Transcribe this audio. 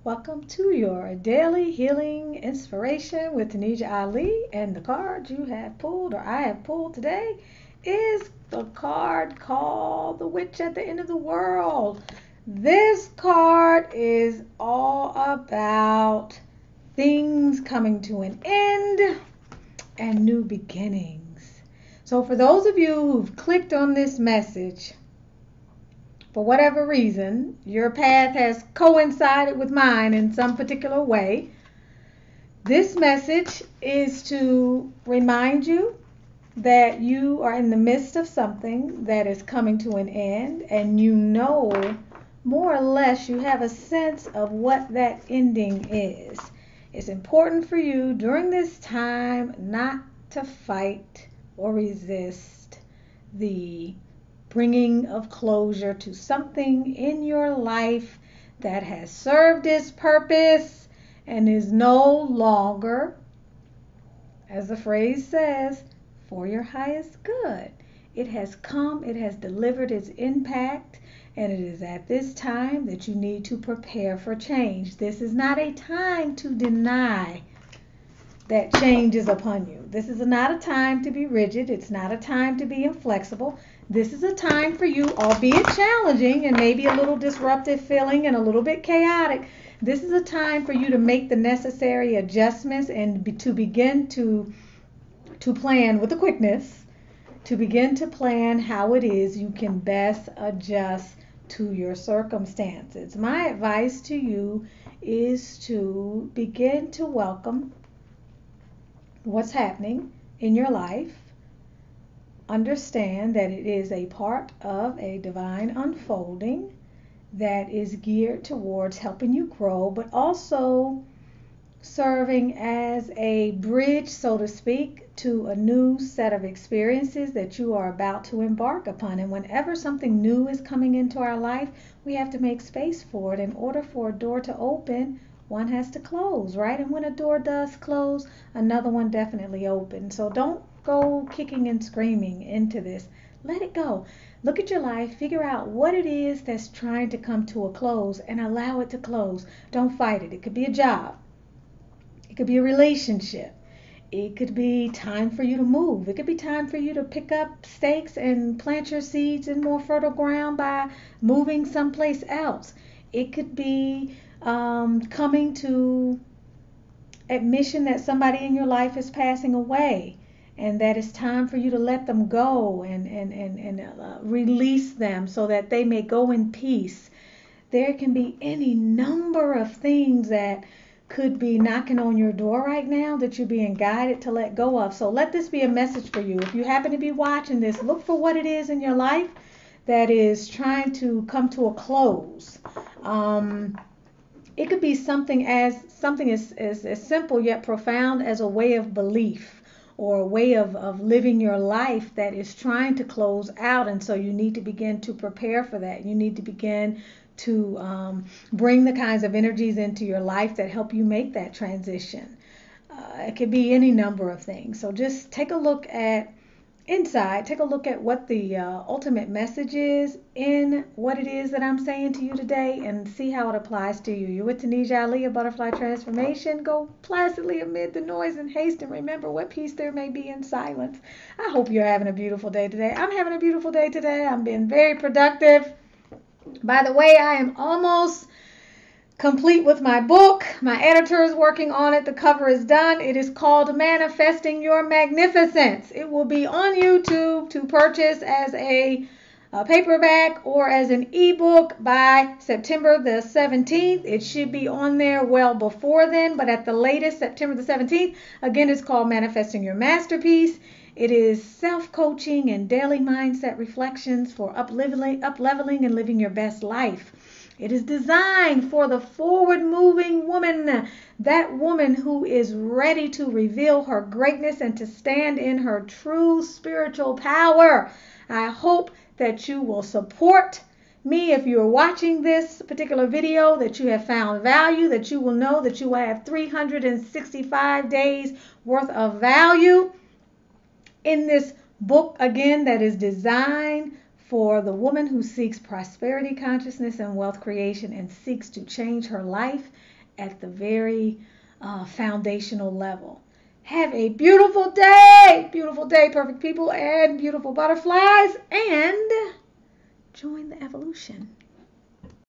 Welcome to your daily healing inspiration with Tanisha Ali. And the card you have pulled, or I have pulled today, is the card called The Witch at the End of the World. This card is all about things coming to an end and new beginnings. So for those of you who've clicked on this message, for whatever reason, your path has coincided with mine in some particular way, this message is to remind you that you are in the midst of something that is coming to an end, and you know, more or less, you have a sense of what that ending is. It's important for you during this time not to fight or resist the bringing of closure to something in your life that has served its purpose and is no longer, as the phrase says, for your highest good. It has come, it has delivered its impact, and it is at this time that you need to prepare for change. This is not a time to deny that change is upon you. This is not a time to be rigid. It's not a time to be inflexible. This is a time for you, albeit challenging and maybe a little disruptive feeling and a little bit chaotic. This is a time for you to make the necessary adjustments and to begin to plan with a quickness, to begin to plan how it is you can best adjust to your circumstances. My advice to you is to begin to welcome what's happening in your life. Understand that it is a part of a divine unfolding that is geared towards helping you grow, but also serving as a bridge, so to speak, to a new set of experiences that you are about to embark upon. And whenever something new is coming into our life, we have to make space for it. In order for a door to open, one has to close, right? And when a door does close, another one definitely opens. So don't go kicking and screaming into this. Let it go. Look at your life, figure out what it is that's trying to come to a close and allow it to close. Don't fight it. It could be a job. It could be a relationship. It could be time for you to move. It could be time for you to pick up stakes and plant your seeds in more fertile ground by moving someplace else. It could be coming to admission that somebody in your life is passing away, and that it's time for you to let them go and release them so that they may go in peace. There can be any number of things that could be knocking on your door right now that you're being guided to let go of. So let this be a message for you. If you happen to be watching this, look for what it is in your life that is trying to come to a close. It could be something as simple yet profound as a way of belief or a way of living your life that is trying to close out. And so you need to begin to prepare for that. You need to begin to bring the kinds of energies into your life that help you make that transition. It could be any number of things. So just take a look at inside, take a look at what the ultimate message is in what it is that I'm saying to you today, and see how it applies to you. You're with Tanisha Ali of Butterfly Transformation. Go placidly amid the noise and haste, and remember what peace there may be in silence. I hope you're having a beautiful day today. I'm having a beautiful day today. I'm being very productive. By the way, I am almost complete with my book. My editor is working on it. The cover is done. It is called Manifesting Your Magnificence. It will be on YouTube to purchase as a paperback or as an ebook by September the 17th. It should be on there well before then, but at the latest, September the 17th. Again, it's called Manifesting Your Masterpiece. It is self-coaching and daily mindset reflections for up-leveling and living your best life. It is designed for the forward-moving woman, that woman who is ready to reveal her greatness and to stand in her true spiritual power. I hope that you will support me if you're watching this particular video, that you have found value, that you will know that you will have 365 days worth of value in this book, again, that is designed for the woman who seeks prosperity consciousness and wealth creation and seeks to change her life at the very foundational level. Have a beautiful day, perfect people and beautiful butterflies, and join the evolution.